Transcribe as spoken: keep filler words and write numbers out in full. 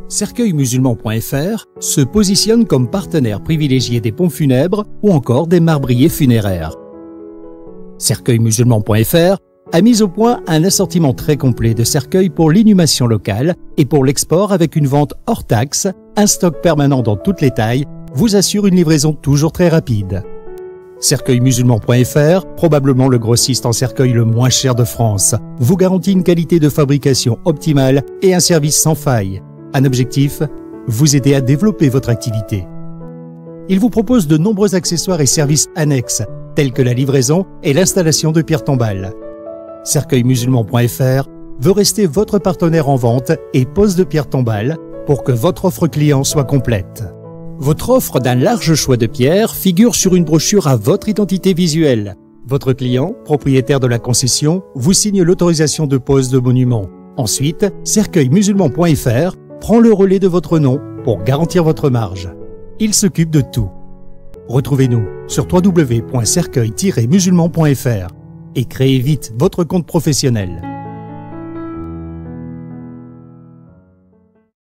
Cercueil Musulman point F R se positionne comme partenaire privilégié des pompes funèbres ou encore des marbriers funéraires. Cercueil Musulman point F R a mis au point un assortiment très complet de cercueils pour l'inhumation locale et pour l'export avec une vente hors taxe, un stock permanent dans toutes les tailles, vous assure une livraison toujours très rapide. Cercueil Musulman point F R, probablement le grossiste en cercueil le moins cher de France, vous garantit une qualité de fabrication optimale et un service sans faille. Un objectif, vous aider à développer votre activité. Il vous propose de nombreux accessoires et services annexes, tels que la livraison et l'installation de pierres tombales. Cercueil Musulman point F R veut rester votre partenaire en vente et pose de pierres tombales pour que votre offre client soit complète. Votre offre d'un large choix de pierres figure sur une brochure à votre identité visuelle. Votre client, propriétaire de la concession, vous signe l'autorisation de pose de monument. Ensuite, Cercueil Musulman point F R prend le relais de votre nom pour garantir votre marge. Il s'occupe de tout. Retrouvez-nous sur w w w point cercueil tiret musulman point F R et créez vite votre compte professionnel.